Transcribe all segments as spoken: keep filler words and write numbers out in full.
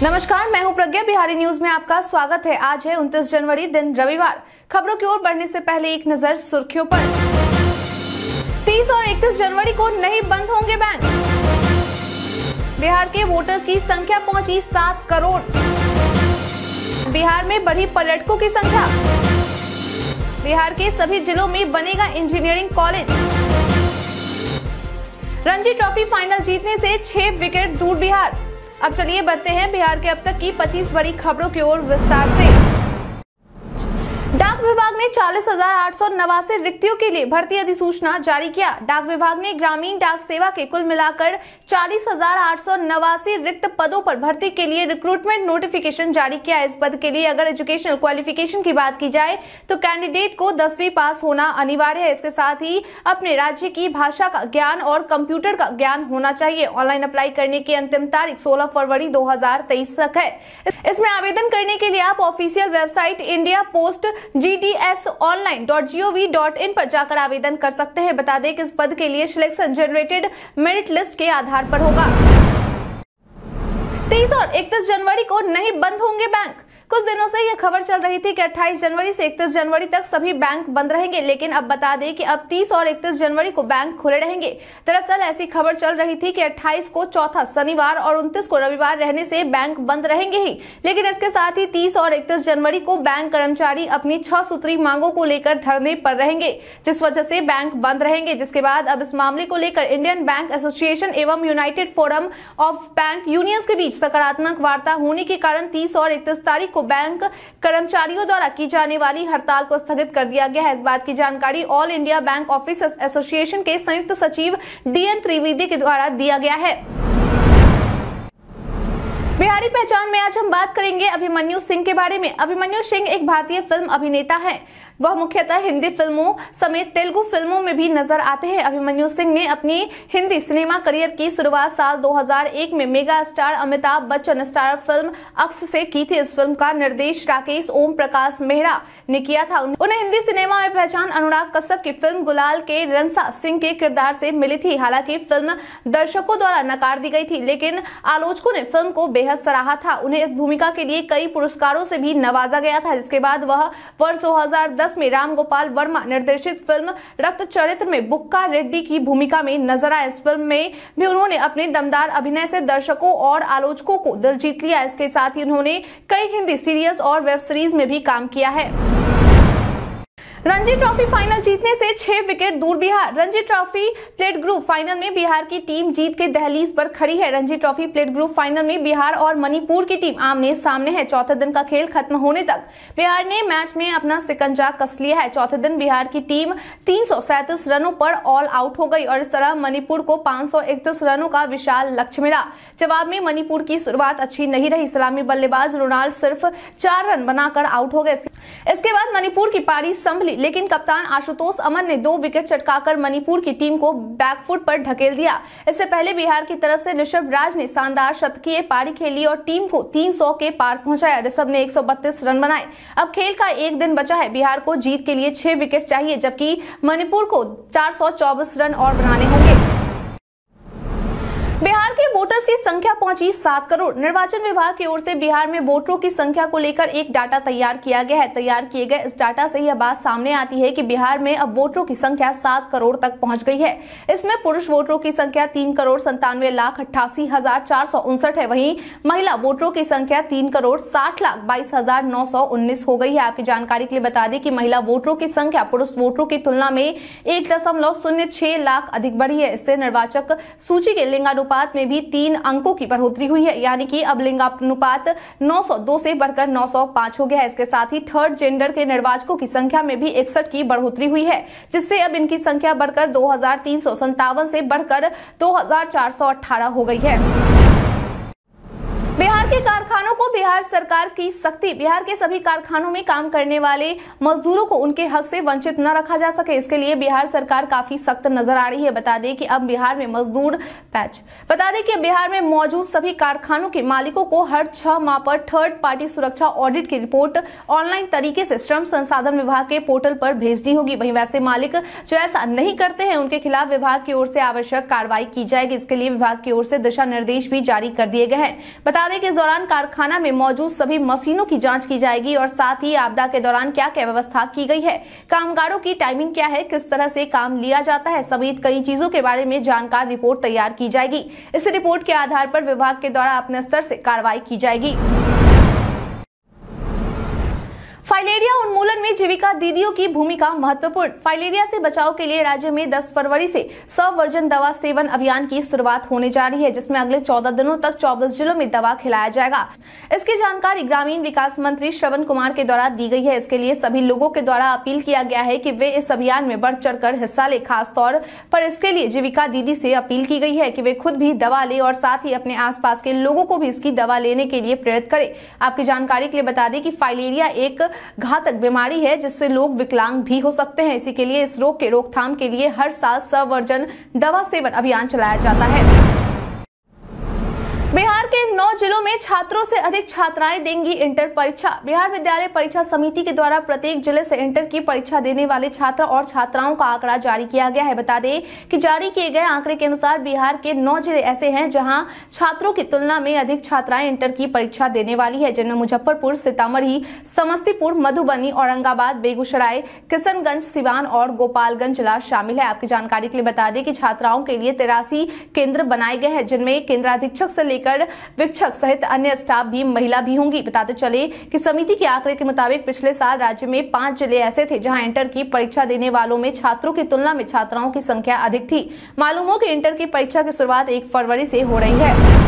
नमस्कार, मैं हूं प्रज्ञा। बिहारी न्यूज में आपका स्वागत है। आज है उनतीस जनवरी, दिन रविवार। खबरों की ओर बढ़ने से पहले एक नजर सुर्खियों पर। तीस और इकतीस जनवरी को नहीं बंद होंगे बैंक। बिहार के वोटर्स की संख्या पहुंची सात करोड़। बिहार में बढ़ी पर्यटकों की संख्या। बिहार के सभी जिलों में बनेगा engineering college. Ranji trophy final जीतने से छह विकेट दूर बिहार। अब चलिए बढ़ते हैं बिहार के अब तक की पच्चीस बड़ी खबरों की ओर विस्तार से। डाक विभाग ने चालीस हजार आठ सौ नवासी रिक्तियों के लिए भर्ती अधिसूचना जारी किया। डाक विभाग ने ग्रामीण डाक सेवा के कुल मिलाकर चालीस हजार आठ सौ नवासी रिक्त पदों पर भर्ती के लिए रिक्रूटमेंट नोटिफिकेशन जारी किया। इस पद के लिए अगर एजुकेशनल क्वालिफिकेशन की बात की जाए तो कैंडिडेट को दसवीं पास होना अनिवार्य है। इसके साथ ही अपने राज्य की भाषा का ज्ञान और कंप्यूटर का ज्ञान होना चाहिए। ऑनलाइन अप्लाई करने की अंतिम तारीख सोलह फरवरी दो हजार तेईस तक है। इसमें आवेदन करने के लिए आप official website India post G D S online dot G O V dot in पर जाकर आवेदन कर सकते हैं। बता दें कि इस पद के लिए सिलेक्शन जनरेटेड मेरिट लिस्ट के आधार पर होगा। तीस और इकतीस जनवरी को नहीं बंद होंगे बैंक। कुछ दिनों से यह खबर चल रही थी कि अट्ठाईस जनवरी से इकतीस जनवरी तक सभी बैंक बंद रहेंगे, लेकिन अब बता दें कि अब तीस और इकतीस जनवरी को बैंक खुले रहेंगे। दरअसल ऐसी खबर चल रही थी कि अट्ठाईस को चौथा शनिवार और उनतीस को रविवार रहने से बैंक बंद रहेंगे ही, लेकिन इसके साथ ही तीस और इकतीस जनवरी को बैंक कर्मचारी अपनी छह सूत्री मांगों को लेकर धरने पर रहेंगे, जिस वजह से बैंक बंद रहेंगे। जिसके बाद अब इस मामले को लेकर इंडियन बैंक एसोसिएशन एवं united forum of bank unions के बीच सकारात्मक वार्ता होने के कारण तीस और इकतीस तारीख को बैंक कर्मचारियों द्वारा की जाने वाली हड़ताल को स्थगित कर दिया गया है। इस बात की जानकारी all India bank officers association के संयुक्त सचिव डी एन त्रिवेदी के द्वारा दिया गया है। बिहारी पहचान में आज हम बात करेंगे अभिमन्यु सिंह के बारे में। अभिमन्यु सिंह एक भारतीय फिल्म अभिनेता है। वह मुख्यतः हिंदी फिल्मों समेत तेलुगु फिल्मों में भी नजर आते हैं। अभिमन्यु सिंह ने अपनी हिंदी सिनेमा करियर की शुरुआत साल दो हजार एक में mega star Amitabh Bachchan star film Aks से की थी। इस फिल्म का निर्देश राकेश ओम प्रकाश मेहरा ने किया था। उन्हें हिंदी सिनेमा में पहचान अनुराग कश्यप की फिल्म गुलाल के रंसा सिंह के किरदार से मिली थी। हालांकि फिल्म दर्शकों द्वारा नकार दी गई थी, लेकिन आलोचकों ने फिल्म को बेहद सराहा था। उन्हें इस भूमिका के लिए कई पुरस्कारों से भी नवाजा गया था। जिसके बाद वह वर्ष दो हजार दस में राम गोपाल वर्मा निर्देशित फिल्म रक्त चरित्र में बुक्का रेड्डी की भूमिका में नजर आए। इस फिल्म में भी उन्होंने अपने दमदार अभिनय से दर्शकों और आलोचकों को दिल जीत लिया। इसके साथ ही उन्होंने कई हिंदी सीरियल्स और वेब सीरीज में भी काम किया है। रणजी ट्रॉफी फाइनल जीतने से छह विकेट दूर Bihar. Ranji trophy plate group final में बिहार की टीम जीत के दहलीज पर खड़ी है। Ranji trophy plate group final में बिहार और मणिपुर की टीम आमने सामने है। चौथे दिन का खेल खत्म होने तक बिहार ने मैच में अपना सिकंजा कस लिया है। चौथे दिन बिहार की टीम तीन सौ सैंतीस रनों पर ऑल आउट हो गई और इस तरह मणिपुर को पांच सौ इकतीस रनों का विशाल लक्ष्य मिला। जवाब में मणिपुर की शुरुआत अच्छी नहीं रही। सलामी बल्लेबाज रोनाल्ड सिर्फ चार रन बनाकर आउट हो गए। इसके बाद मणिपुर की पारी संभली, लेकिन कप्तान आशुतोष अमन ने दो विकेट चटकाकर मणिपुर की टीम को बैकफुट पर ढकेल दिया। इससे पहले बिहार की तरफ से ऋषभ राज ने शानदार शतकीय पारी खेली और टीम को तीन सौ के पार पहुंचाया। ऋषभ ने एक सौ बत्तीस रन बनाए। अब खेल का एक दिन बचा है। बिहार को जीत के लिए छह विकेट चाहिए, जबकि मणिपुर को चार सौ चौबीस रन और बनाने होंगे। बिहार के वोटर्स की संख्या पहुंची सात करोड़। निर्वाचन विभाग की ओर से बिहार में वोटरों की संख्या को लेकर एक डाटा तैयार किया गया है। तैयार किए गए इस डाटा से यह बात सामने आती है कि बिहार में अब वोटरों की संख्या सात करोड़ तक पहुंच गई है। इसमें पुरुष वोटरों की संख्या तीन करोड़ संतानवे लाख अट्ठासी हजार चार सौ उनसठ है। वहीं महिला वोटरों की संख्या तीन करोड़ साठ लाख बाईस हजार नौ सौ उन्नीस हो गई है। आपकी जानकारी के लिए बता दें कि महिला वोटरों की संख्या पुरुष वोटरों की तुलना में एक दशमलव शून्य छह लाख अधिक बढ़ी है। इससे निर्वाचक सूची के लिंगानुपात में भी तीन अंकों की बढ़ोतरी हुई है, यानी कि अब लिंगानुपात नौ सौ दो से बढ़कर नौ सौ पाँच हो गया है। इसके साथ ही थर्ड जेंडर के निर्वाचकों की संख्या में भी इकसठ की बढ़ोतरी हुई है, जिससे अब इनकी संख्या बढ़कर दो हजार तीन सौ संतावन से बढ़कर दो हजार चार सौ अठारह हो गई है। बिहार के कारखानों को बिहार सरकार की सख्ती, बिहार के सभी कारखानों में काम करने वाले मजदूरों को उनके हक से वंचित न रखा जा सके, इसके लिए बिहार सरकार काफी सख्त नजर आ रही है। बता दें कि अब बिहार में मजदूर पैच बता दें कि बिहार में मौजूद सभी कारखानों के मालिकों को हर छह माह पर थर्ड पार्टी सुरक्षा ऑडिट की रिपोर्ट ऑनलाइन तरीके से श्रम संसाधन विभाग के पोर्टल पर भेजनी होगी। वहीं वैसे मालिक जो ऐसा नहीं करते हैं उनके खिलाफ विभाग की ओर से आवश्यक कार्रवाई की जाएगी। इसके लिए विभाग की ओर से दिशा निर्देश भी जारी कर दिए गए हैं। बता दें कि इस दौरान कारखाना में मौजूद सभी मशीनों की जांच की जाएगी और साथ ही आपदा के दौरान क्या क्या व्यवस्था की गई है, कामगारों की टाइमिंग क्या है, किस तरह से काम लिया जाता है, समेत कई चीजों के बारे में जानकार रिपोर्ट तैयार की जाएगी। इस रिपोर्ट के आधार पर विभाग के द्वारा अपने स्तर से कार्रवाई की जाएगी। फाइलेरिया उन्मूलन में जीविका दीदियों की भूमिका महत्वपूर्ण। फाइलेरिया से बचाव के लिए राज्य में दस फरवरी से सवर्जन दवा सेवन अभियान की शुरुआत होने जा रही है, जिसमें अगले चौदह दिनों तक चौबीस जिलों में दवा खिलाया जाएगा। इसकी जानकारी ग्रामीण विकास मंत्री श्रवण कुमार के द्वारा दी गई है। इसके लिए सभी लोगों के द्वारा अपील किया गया है कि वे इस अभियान में बढ़ चढ़कर हिस्सा ले। खास तौर पर इसके लिए जीविका दीदी से अपील की गई है कि वे खुद भी दवा ले और साथ ही अपने आसपास के लोगों को भी इसकी दवा लेने के लिए प्रेरित करें। आपकी जानकारी के लिए बता दें कि फाइलेरिया एक घातक बीमारी है जिससे लोग विकलांग भी हो सकते हैं। इसी के लिए इस रोग के रोकथाम के लिए हर साल सवर्जन दवा सेवन अभियान चलाया जाता है। बिहार के नौ जिलों में छात्रों से अधिक छात्राएं देंगी इंटर परीक्षा। बिहार विद्यालय परीक्षा समिति के द्वारा प्रत्येक जिले से इंटर की परीक्षा देने वाले छात्र और छात्राओं का आंकड़ा जारी किया गया है। बता दें कि जारी किए गए आंकड़े के अनुसार बिहार के नौ जिले ऐसे हैं जहां छात्रों की तुलना में अधिक छात्राएं इंटर की परीक्षा देने वाली है, जिनमें मुजफ्फरपुर, सीतामढ़ी, समस्तीपुर, मधुबनी, औरंगाबाद, बेगूसराय, किशनगंज, सिवान और गोपालगंज जिला शामिल है। आपकी जानकारी के लिए बता दें कि छात्राओं के लिए तिरासी केंद्र बनाए गए हैं, जिनमें केंद्राधीक्षक से लेकर विक्षक सहित अन्य स्टाफ भी महिला भी होंगी। बताते चले कि समिति के आंकड़े के मुताबिक पिछले साल राज्य में पांच जिले ऐसे थे जहां इंटर की परीक्षा देने वालों में छात्रों की तुलना में छात्राओं की संख्या अधिक थी। मालूम हो कि इंटर की परीक्षा की शुरुआत एक फरवरी से हो रही है।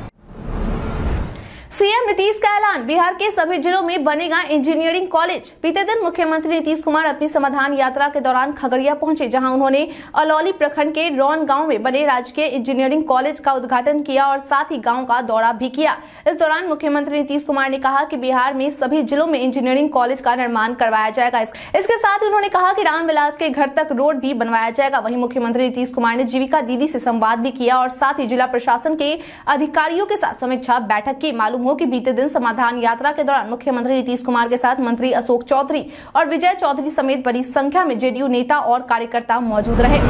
सीएम नीतीश का ऐलान, बिहार के सभी जिलों में बनेगा इंजीनियरिंग कॉलेज। बीते दिन मुख्यमंत्री नीतीश कुमार अपनी समाधान यात्रा के दौरान खगड़िया पहुंचे, जहां उन्होंने अलौली प्रखंड के रौन गांव में बने राजकीय इंजीनियरिंग कॉलेज का उद्घाटन किया और साथ ही गांव का दौरा भी किया। इस दौरान मुख्यमंत्री नीतीश कुमार ने कहा कि बिहार में सभी जिलों में इंजीनियरिंग कॉलेज का निर्माण करवाया जाएगा। इसके साथ ही उन्होंने कहा कि रामविलास के घर तक रोड भी बनवाया जाएगा। वहीं मुख्यमंत्री नीतीश कुमार ने जीविका दीदी से संवाद भी किया और साथ ही जिला प्रशासन के अधिकारियों के साथ समीक्षा बैठक की। मालूम हो कि बीते दिन समाधान यात्रा के दौरान मुख्यमंत्री नीतीश कुमार के साथ मंत्री अशोक चौधरी और विजय चौधरी समेत बड़ी संख्या में जेडीयू नेता और कार्यकर्ता मौजूद रहे।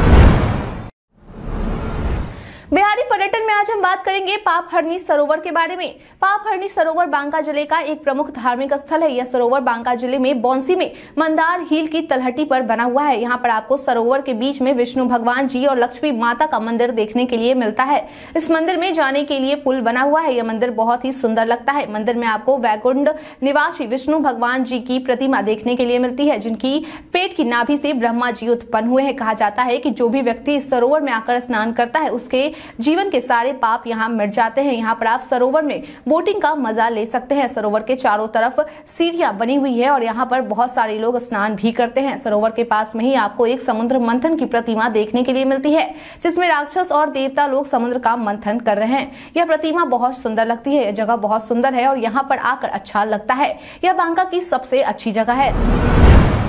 बिहारी पर्यटन में आज हम बात करेंगे पापहरनी सरोवर के बारे में। पापहरनी सरोवर बांका जिले का एक प्रमुख धार्मिक स्थल है। यह सरोवर बांका जिले में बौंसी में मंदार हिल की तलहटी पर बना हुआ है। यहाँ पर आपको सरोवर के बीच में विष्णु भगवान जी और लक्ष्मी माता का मंदिर देखने के लिए मिलता है। इस मंदिर में जाने के लिए पुल बना हुआ है। यह मंदिर बहुत ही सुंदर लगता है। मंदिर में आपको वैकुंठ निवासी विष्णु भगवान जी की प्रतिमा देखने के लिए मिलती है, जिनकी पेट की नाभि से ब्रह्मा जी उत्पन्न हुए हैं। कहा जाता है कि जो भी व्यक्ति इस सरोवर में आकर स्नान करता है उसके जीवन के सारे पाप यहाँ मिट जाते हैं। यहाँ पर आप सरोवर में बोटिंग का मजा ले सकते हैं। सरोवर के चारों तरफ सीढ़ियां बनी हुई है और यहाँ पर बहुत सारे लोग स्नान भी करते हैं। सरोवर के पास में ही आपको एक समुद्र मंथन की प्रतिमा देखने के लिए मिलती है, जिसमें राक्षस और देवता लोग समुद्र का मंथन कर रहे हैं। यह प्रतिमा बहुत सुंदर लगती है। यह जगह बहुत सुंदर है और यहाँ पर आकर अच्छा लगता है। यह बांका की सबसे अच्छी जगह है।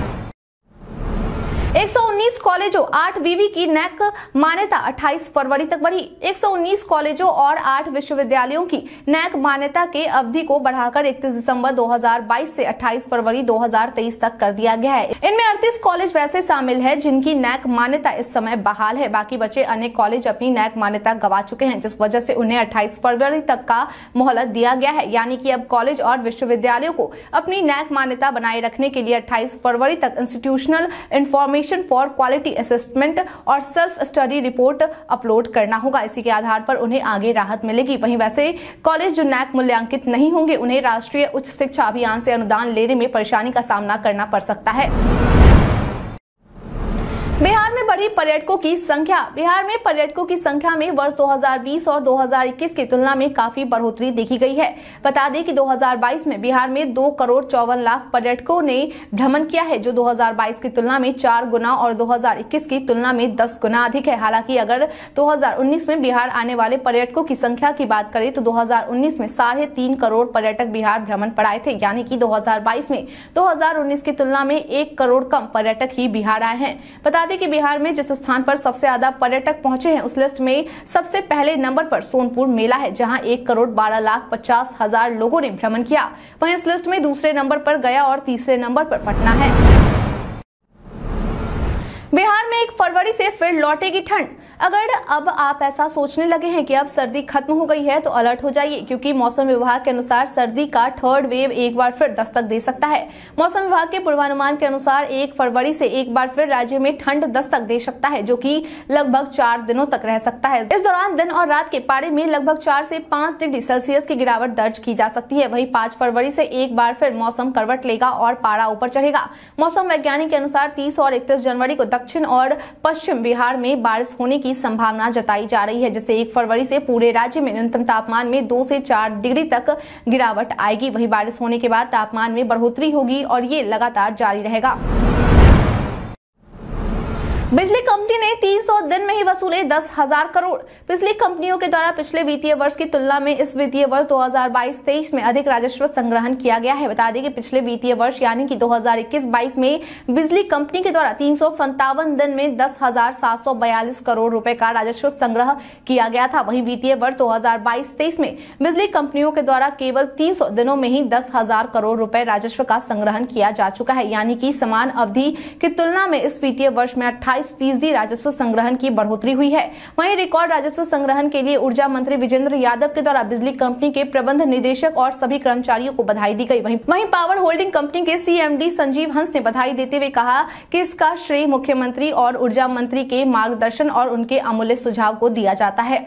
एक सौ उन्नीस कॉलेजों आठ वीवी की नैक मान्यता अट्ठाईस फरवरी तक बढ़ी। एक सौ उन्नीस कॉलेजों और आठ विश्वविद्यालयों की नैक मान्यता के अवधि को बढ़ाकर इकतीस दिसंबर दो हज़ार बाईस से अट्ठाईस फरवरी दो हज़ार तेईस तक कर दिया गया है। इनमें अड़तीस कॉलेज वैसे शामिल है जिनकी नैक मान्यता इस समय बहाल है। बाकी बचे अनेक कॉलेज अपनी नैक मान्यता गवा चुके हैं, जिस वजह से उन्हें अट्ठाईस फरवरी तक का मोहलत दिया गया है। यानी कि अब कॉलेज और विश्वविद्यालयों को अपनी नैक मान्यता बनाए रखने के लिए अट्ठाईस फरवरी तक institutional information for quality assessment और सेल्फ स्टडी रिपोर्ट अपलोड करना होगा। इसी के आधार पर उन्हें आगे राहत मिलेगी। वहीं वैसे कॉलेज जो नैक मूल्यांकित नहीं होंगे उन्हें राष्ट्रीय उच्च शिक्षा अभियान से अनुदान लेने में परेशानी का सामना करना पड़ सकता है। बिहार में बढ़ी पर्यटकों की संख्या। बिहार में पर्यटकों की संख्या में वर्ष दो हज़ार बीस और दो हज़ार इक्कीस की तुलना में काफी बढ़ोतरी देखी गई है। बता दें कि दो हज़ार बाईस में बिहार में दो करोड़ चौवन लाख पर्यटकों ने भ्रमण किया है, जो दो हज़ार बाईस की तुलना में चार गुना और दो हज़ार इक्कीस की तुलना में दस गुना अधिक है। हालांकि अगर दो हज़ार उन्नीस में बिहार आने वाले पर्यटकों की संख्या की बात करें तो दो हज़ार उन्नीस में साढ़े तीन करोड़ पर्यटक बिहार भ्रमण पर आए थे, यानी कि दो हज़ार बाईस में दो हज़ार उन्नीस की तुलना में एक करोड़ कम पर्यटक ही बिहार आए हैं। बता दें कि बिहार में जिस स्थान पर सबसे ज्यादा पर्यटक पहुंचे हैं उस लिस्ट में सबसे पहले नंबर पर सोनपुर मेला है, जहां एक करोड़ बारह लाख पचास हजार लोगों ने भ्रमण किया। वहीं इस लिस्ट में दूसरे नंबर पर गया और तीसरे नंबर पर पटना है। बिहार में एक फरवरी से फिर लौटेगी ठंड। अगर अब आप ऐसा सोचने लगे हैं कि अब सर्दी खत्म हो गई है तो अलर्ट हो जाइए, क्योंकि मौसम विभाग के अनुसार सर्दी का थर्ड वेव एक बार फिर दस्तक दे सकता है। मौसम विभाग के पूर्वानुमान के अनुसार एक फरवरी से एक बार फिर राज्य में ठंड दस्तक दे सकता है, जो कि लगभग चार दिनों तक रह सकता है। इस दौरान दिन और रात के पारे में लगभग चार से पांच डिग्री सेल्सियस की गिरावट दर्ज की जा सकती है। वहीं पांच फरवरी से एक बार फिर मौसम करवट लेगा और पारा ऊपर चढ़ेगा। मौसम वैज्ञानिक के अनुसार तीस और इकतीस जनवरी को दक्षिण और पश्चिम बिहार में बारिश होने की संभावना जताई जा रही है, जिससे एक फरवरी से पूरे राज्य में न्यूनतम तापमान में दो से चार डिग्री तक गिरावट आएगी। वहीं बारिश होने के बाद तापमान में बढ़ोतरी होगी और ये लगातार जारी रहेगा। बिजली कंपनी ने तीन सौ दिन में ही वसूले दस हजार करोड़। बिजली कंपनियों के द्वारा पिछले वित्तीय वर्ष की तुलना में इस वित्तीय वर्ष दो हज़ार बाईस तेईस में अधिक राजस्व संग्रहण किया गया है। बता दें कि पिछले वित्तीय वर्ष यानी कि दो हज़ार इक्कीस बाईस में बिजली कंपनी के द्वारा तीन सौ संतावन दिन में दस हजार सात सौ बयालीस करोड़ रुपए का राजस्व संग्रह किया गया था। वहीं वित्तीय वर्ष दो हज़ार बाईस तेईस में बिजली कंपनियों के द्वारा केवल तीन सौ दिनों में ही दस हजार करोड़ रुपए राजस्व का संग्रहण किया जा चुका है, यानी कि समान अवधि की तुलना में इस वित्तीय वर्ष में अट्ठाईस फीसदी राजस्व संग्रहण की बढ़ोतरी हुई है। वहीं रिकॉर्ड राजस्व संग्रहण के लिए ऊर्जा मंत्री विजेंद्र यादव के द्वारा बिजली कंपनी के प्रबंध निदेशक और सभी कर्मचारियों को बधाई दी गई। वहीं वहीं पावर होल्डिंग कंपनी के सीएमडी संजीव हंस ने बधाई देते हुए कहा कि इसका श्रेय मुख्यमंत्री और ऊर्जा मंत्री के मार्गदर्शन और उनके अमूल्य सुझाव को दिया जाता है।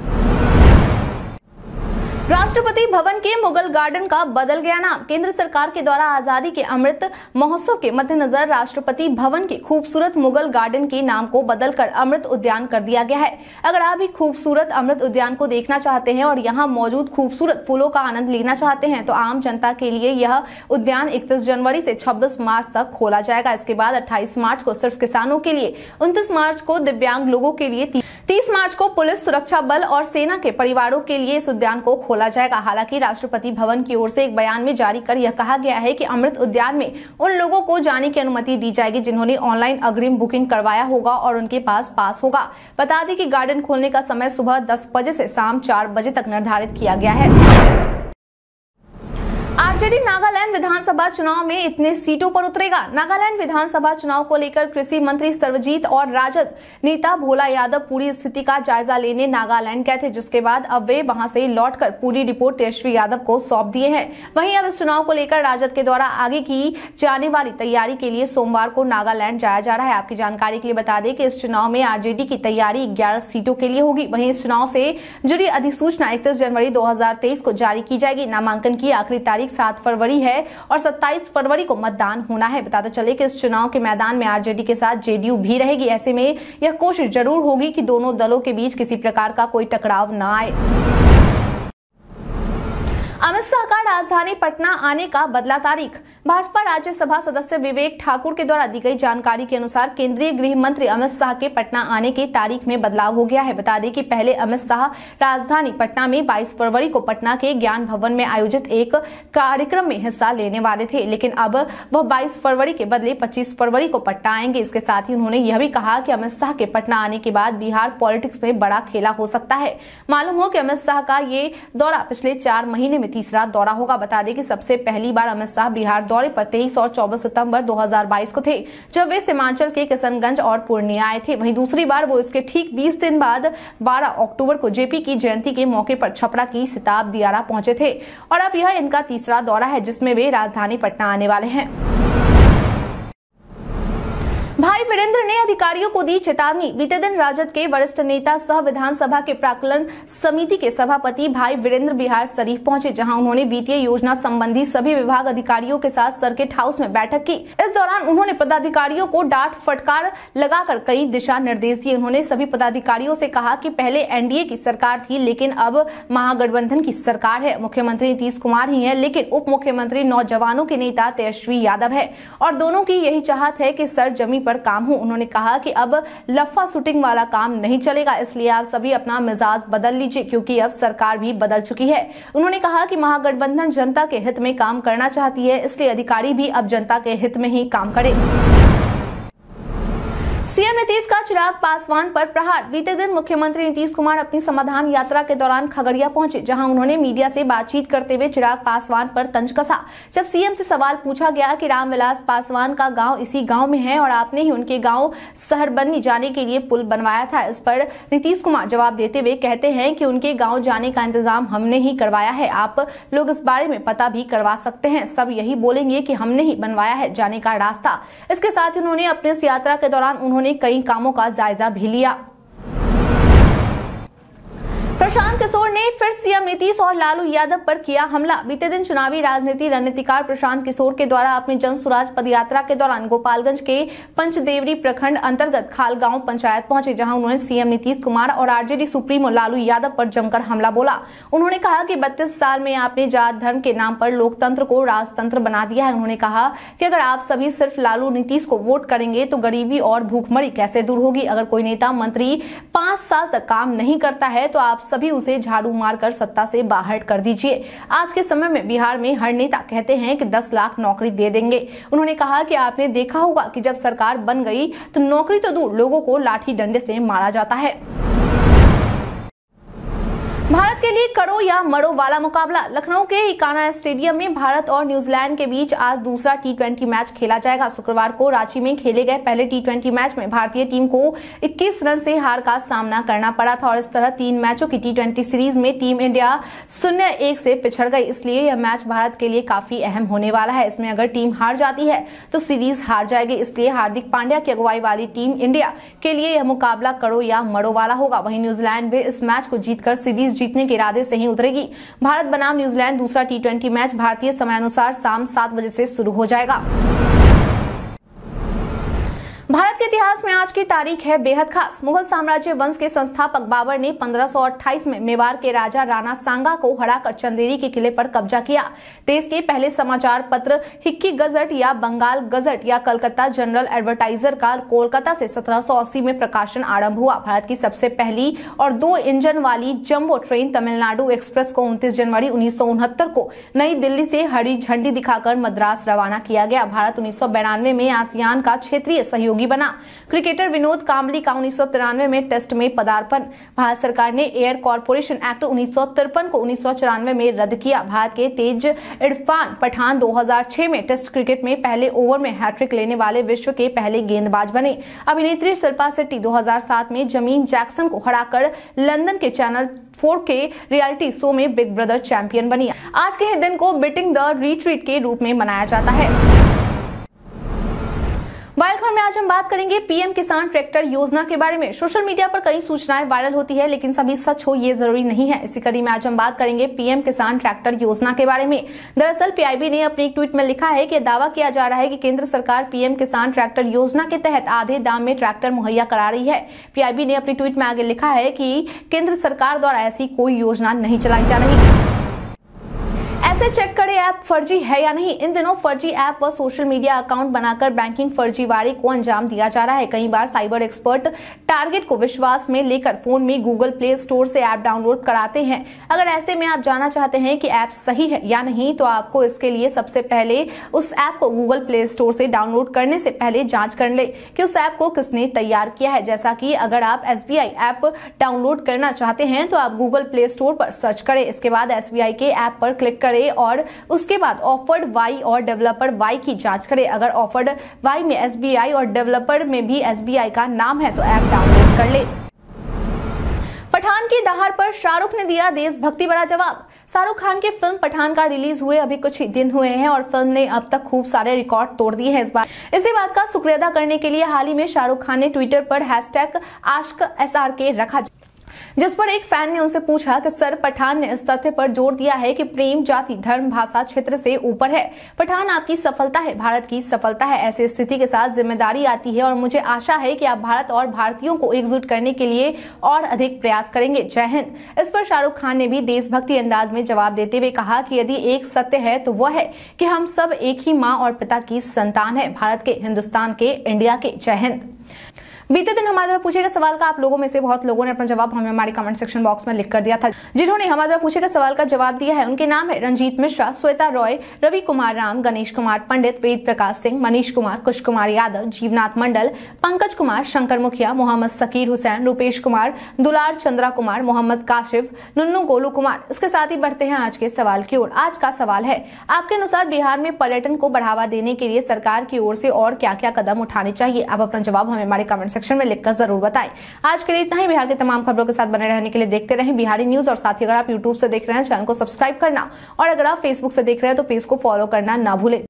राष्ट्रपति भवन के मुगल गार्डन का बदल गया नाम। केंद्र सरकार के द्वारा आजादी के अमृत महोत्सव के मद्देनजर राष्ट्रपति भवन के खूबसूरत मुगल गार्डन के नाम को बदलकर अमृत उद्यान कर दिया गया है। अगर आप भी खूबसूरत अमृत उद्यान को देखना चाहते हैं और यहाँ मौजूद खूबसूरत फूलों का आनंद लेना चाहते हैं तो आम जनता के लिए यह उद्यान इकतीस जनवरी से छब्बीस मार्च तक खोला जाएगा। इसके बाद अट्ठाईस मार्च को सिर्फ किसानों के लिए, उनतीस मार्च को दिव्यांग लोगों के लिए, तीस मार्च को पुलिस, सुरक्षा बल और सेना के परिवारों के लिए इस उद्यान को खोला जाएगा। हालांकि राष्ट्रपति भवन की ओर से एक बयान में जारी कर यह कहा गया है कि अमृत उद्यान में उन लोगों को जाने की अनुमति दी जाएगी जिन्होंने ऑनलाइन अग्रिम बुकिंग करवाया होगा और उनके पास पास होगा। बता दें कि गार्डन खोलने का समय सुबह दस बजे से शाम चार बजे तक निर्धारित किया गया है। आरजेडी नागालैंड विधानसभा चुनाव में इतने सीटों पर उतरेगा। नागालैंड विधानसभा चुनाव को लेकर कृषि मंत्री सर्वजीत और राजद नेता भोला यादव पूरी स्थिति का जायजा लेने नागालैंड गए थे, जिसके बाद अब वे वहां से लौटकर पूरी रिपोर्ट तेजस्वी यादव को सौंप दिए हैं। वहीं अब इस चुनाव को लेकर राजद के द्वारा आगे की जाने वाली तैयारी के लिए सोमवार को नागालैंड जाया जा रहा है। आपकी जानकारी के लिए बता दें कि इस चुनाव में आरजेडी की तैयारी ग्यारह सीटों के लिए होगी। वहीं इस चुनाव से जुड़ी अधिसूचना इकतीस जनवरी दो हजार तेईस को जारी की जाएगी। नामांकन की आखिरी तारीख सात फरवरी है और सत्ताईस फरवरी को मतदान होना है। बताते चले कि इस चुनाव के मैदान में आरजेडी के साथ जेडीयू भी रहेगी। ऐसे में यह कोशिश जरूर होगी कि दोनों दलों के बीच किसी प्रकार का कोई टकराव न आए। अमित शाह का राजधानी पटना आने का बदला तारीख। भाजपा राज्यसभा सदस्य विवेक ठाकुर के द्वारा दी गई जानकारी के अनुसार केंद्रीय गृह मंत्री अमित शाह के पटना आने की तारीख में बदलाव हो गया है। बता दें कि पहले अमित शाह राजधानी पटना में बाईस फरवरी को पटना के ज्ञान भवन में आयोजित एक कार्यक्रम में हिस्सा लेने वाले थे, लेकिन अब वह बाईस फरवरी के बदले पच्चीस फरवरी को पटना आएंगे। इसके साथ ही उन्होंने यह भी कहा कि अमित शाह के पटना आने के बाद बिहार पॉलिटिक्स में बड़ा खेला हो सकता है। मालूम हो कि अमित शाह का ये दौरा पिछले चार महीने में तीसरा दौरा होगा। बता दें कि सबसे पहली बार अमित शाह बिहार दौरे पर तेईस और चौबीस सितंबर दो हज़ार बाईस को थे, जब वे सीमांचल के किशनगंज और पूर्णिया आए थे। वहीं दूसरी बार वो इसके ठीक बीस दिन बाद बारह अक्टूबर को जेपी की जयंती के मौके पर छपरा की सिताब दियारा पहुंचे थे और अब यह इनका तीसरा दौरा है जिसमें वे राजधानी पटना आने वाले हैं। भाई वीरेंद्र ने अधिकारियों को दी चेतावनी। बीते दिन राजद के वरिष्ठ नेता सह विधानसभा के प्राक्कलन समिति के सभापति भाई वीरेंद्र बिहार शरीफ पहुंचे, जहां उन्होंने वित्तीय योजना संबंधी सभी विभाग अधिकारियों के साथ सर्किट हाउस में बैठक की। इस दौरान उन्होंने पदाधिकारियों को डांट फटकार लगाकर कई दिशा निर्देश दिए। उन्होंने सभी पदाधिकारियों से कहा कि पहले एनडीए की सरकार थी, लेकिन अब महागठबंधन की सरकार है। मुख्यमंत्री नीतीश कुमार ही है, लेकिन उप मुख्यमंत्री नौजवानों के नेता तेजस्वी यादव है और दोनों की यही चाहत है कि सर जमी पर काम हो। उन्होंने कहा कि अब लफा शूटिंग वाला काम नहीं चलेगा, इसलिए आप सभी अपना मिजाज बदल लीजिए, क्योंकि अब सरकार भी बदल चुकी है। उन्होंने कहा कि महागठबंधन जनता के हित में काम करना चाहती है, इसलिए अधिकारी भी अब जनता के हित में ही काम करें। सीएम नीतीश का चिराग पासवान पर प्रहार। बीते दिन मुख्यमंत्री नीतीश कुमार अपनी समाधान यात्रा के दौरान खगड़िया पहुंचे, जहां उन्होंने मीडिया से बातचीत करते हुए चिराग पासवान पर तंज कसा। जब सीएम से सवाल पूछा गया कि रामविलास पासवान का गांव इसी गांव में है और आपने ही उनके गांव सहरबन्नी जाने के लिए पुल बनवाया था, इस पर नीतीश कुमार जवाब देते हुए कहते हैं कि उनके गाँव जाने का इंतजाम हमने ही करवाया है। आप लोग इस बारे में पता भी करवा सकते हैं, सब यही बोलेंगे कि हमने ही बनवाया है जाने का रास्ता। इसके साथ ही उन्होंने अपने इस यात्रा के दौरान उन्होंने कई कामों का जायजा भी लिया। प्रशांत किशोर ने फिर सीएम नीतीश और लालू यादव पर किया हमला। बीते दिन चुनावी राजनीति रणनीतिकार प्रशांत किशोर के द्वारा अपनी जन सुराज पदयात्रा के दौरान गोपालगंज के पंचदेवरी प्रखंड अंतर्गत खालगांव पंचायत पहुंचे, जहां उन्होंने सीएम नीतीश कुमार और आरजेडी सुप्रीमो लालू यादव पर जमकर हमला बोला। उन्होंने कहा कि बत्तीस साल में आपने जात धर्म के नाम पर लोकतंत्र को राजतंत्र बना दिया है। उन्होंने कहा कि अगर आप सभी सिर्फ लालू नीतीश को वोट करेंगे तो गरीबी और भूखमरी कैसे दूर होगी। अगर कोई नेता मंत्री पांच साल तक काम नहीं करता है तो आप सभी उसे झाड़ू मारकर सत्ता से बाहर कर दीजिए। आज के समय में बिहार में हर नेता कहते हैं कि दस लाख नौकरी दे देंगे। उन्होंने कहा कि आपने देखा होगा कि जब सरकार बन गई तो नौकरी तो दूर, लोगों को लाठी डंडे से मारा जाता है। भारत के लिए करो या मरो वाला मुकाबला। लखनऊ के इकाना स्टेडियम में भारत और न्यूजीलैंड के बीच आज दूसरा टी ट्वेंटी मैच खेला जाएगा। शुक्रवार को रांची में खेले गए पहले टी ट्वेंटी मैच में भारतीय टीम को इक्कीस रन से हार का सामना करना पड़ा था और इस तरह तीन मैचों की टी ट्वेंटी सीरीज में टीम इंडिया शून्य एक से पिछड़ गई। इसलिए यह मैच भारत के लिए काफी अहम होने वाला है। इसमें अगर टीम हार जाती है तो सीरीज हार जाएगी। इसलिए हार्दिक पांड्या की अगुवाई वाली टीम इंडिया के लिए यह मुकाबला करो या मरो वाला होगा। वहीं न्यूजीलैंड भी इस मैच को जीतकर सीरीज जीतने के इरादे से ही उतरेगी। भारत बनाम न्यूजीलैंड दूसरा टी ट्वेंटी मैच भारतीय समयानुसार शाम सात बजे से शुरू हो जाएगा। भारत के इतिहास में आज की तारीख है बेहद खास। मुगल साम्राज्य वंश के संस्थापक बाबर ने पंद्रह सौ अट्ठाईस में मेवाड़ के राजा राणा सांगा को हराकर चंदेरी के किले पर कब्जा किया। देश के पहले समाचार पत्र हिक्की गजट या बंगाल गजट या कलकत्ता जनरल एडवर्टाइजर का कोलकाता से सत्रह सौ अस्सी में प्रकाशन आरंभ हुआ। भारत की सबसे पहली और दो इंजन वाली जंबो ट्रेन तमिलनाडु एक्सप्रेस को उनतीस जनवरी उन्नीस सौ उनहत्तर को नई दिल्ली से हरी झंडी दिखाकर मद्रास रवाना किया गया। भारत उन्नीस सौ बिरानवे में आसियान का क्षेत्रीय सहयोगी बना। क्रिकेटर विनोद कांबली का उन्नीस सौ तिरानवे में टेस्ट में पदार्पण। भारत सरकार ने एयर कॉर्पोरेशन एक्ट उन्नीस सौ तिरपन को उन्नीस सौ चौरानवे में रद्द किया। भारत के तेज इरफान पठान दो हज़ार छह में टेस्ट क्रिकेट में पहले ओवर में हैट्रिक लेने वाले विश्व के पहले गेंदबाज बने। अभिनेत्री शिल्पा शेट्टी दो हज़ार सात में जमीन जैक्सन को हराकर लंदन के चैनल फोर के रियलिटी शो में बिग ब्रदर चैंपियन बनी। आज के दिन को बीटिंग द रिट्रीट के रूप में मनाया जाता है। वाइल्ड खबर में आज हम बात करेंगे पीएम किसान ट्रैक्टर योजना के बारे में। सोशल मीडिया पर कई सूचनाएं वायरल होती है, लेकिन सभी सच हो ये जरूरी नहीं है। इसी कड़ी में आज हम बात करेंगे पीएम किसान ट्रैक्टर योजना के बारे में। दरअसल पीआईबी ने अपने एक ट्वीट में लिखा है कि दावा किया जा रहा है कि केंद्र सरकार पीएम किसान ट्रैक्टर योजना के तहत आधे दाम में ट्रैक्टर मुहैया करा रही है। पीआईबी ने अपनी ट्वीट में आगे लिखा है कि केंद्र सरकार द्वारा ऐसी कोई योजना नहीं चलाई जा रही। ऐसे चेक करें ऐप फर्जी है या नहीं। इन दिनों फर्जी ऐप व सोशल मीडिया अकाउंट बनाकर बैंकिंग फर्जीवाड़े को अंजाम दिया जा रहा है। कई बार साइबर एक्सपर्ट टारगेट को विश्वास में लेकर फोन में गूगल प्ले स्टोर से ऐप डाउनलोड कराते हैं। अगर ऐसे में आप जानना चाहते हैं कि ऐप सही है या नहीं, तो आपको इसके लिए सबसे पहले उस ऐप को गूगल प्ले स्टोर से डाउनलोड करने से पहले जांच कर ले कि उस ऐप को किसने तैयार किया है। जैसा कि अगर आप एसबीआई ऐप डाउनलोड करना चाहते हैं तो आप गूगल प्ले स्टोर पर सर्च करें। इसके बाद एसबीआई के ऐप पर क्लिक करें और उसके बाद ऑफर्ड वाई और डेवलपर वाई की जांच करें। अगर ऑफर्ड वाई में एसबीआई और डेवलपर में भी एसबीआई का नाम है तो ऐप डाउनलोड कर ले। पठान की दहाड़ पर शाहरुख ने दिया देशभक्ति भरा जवाब। शाहरुख खान की फिल्म पठान का रिलीज हुए अभी कुछ ही दिन हुए हैं और फिल्म ने अब तक खूब सारे रिकॉर्ड तोड़ दिए हैं। इस बार इसी बात का शुक्रिया अदा करने के लिए हाल ही में शाहरुख खान ने ट्विटर पर हैशटैग आस्क एस आर के रखा, जिस पर एक फैन ने उनसे पूछा कि सर, पठान ने इस तथ्य पर जोर दिया है कि प्रेम जाति धर्म भाषा क्षेत्र से ऊपर है। पठान आपकी सफलता है, भारत की सफलता है। ऐसी स्थिति के साथ जिम्मेदारी आती है और मुझे आशा है कि आप भारत और भारतीयों को एकजुट करने के लिए और अधिक प्रयास करेंगे। जय हिंद। इस पर शाहरुख खान ने भी देशभक्ति अंदाज में जवाब देते हुए कहा कि यदि एक सत्य है तो वह है कि हम सब एक ही माँ और पिता की संतान है, भारत के, हिंदुस्तान के, इंडिया के। जय हिंद। बीते दिन हमारे द्वारा पूछे गए सवाल का आप लोगों में से बहुत लोगों ने अपना जवाब हमें हमारे कमेंट सेक्शन बॉक्स में लिख कर दिया था। जिन्होंने हमारे द्वारा पूछे गए सवाल का जवाब दिया है उनके नाम है रंजीत मिश्रा, श्वेता रॉय, रवि कुमार राम, गणेश कुमार पंडित, वेद प्रकाश सिंह, मनीष कुमार, कुश कुमार यादव, जीवनाथ मंडल, पंकज कुमार, शंकर मुखिया, मोहम्मद सकीर हुसैन, रूपेश कुमार, दुलार चंद्रा कुमार, मोहम्मद काशिफ, नुन्नू गोलू कुमार। इसके साथ ही बढ़ते हैं आज के सवाल की ओर। आज का सवाल है, आपके अनुसार बिहार में पर्यटन को बढ़ावा देने के लिए सरकार की ओर से और क्या क्या कदम उठाने चाहिए? आप अपना जवाब हमें हमारे कमेंट सेक्शन में लिखकर जरूर बताएं। आज के लिए इतना ही। बिहार के तमाम खबरों के साथ बने रहने के लिए देखते रहें बिहारी न्यूज। और साथ ही अगर आप यूट्यूब से देख रहे हैं चैनल को सब्सक्राइब करना और अगर आप फेसबुक से देख रहे हैं तो पेज को फॉलो करना ना भूलें।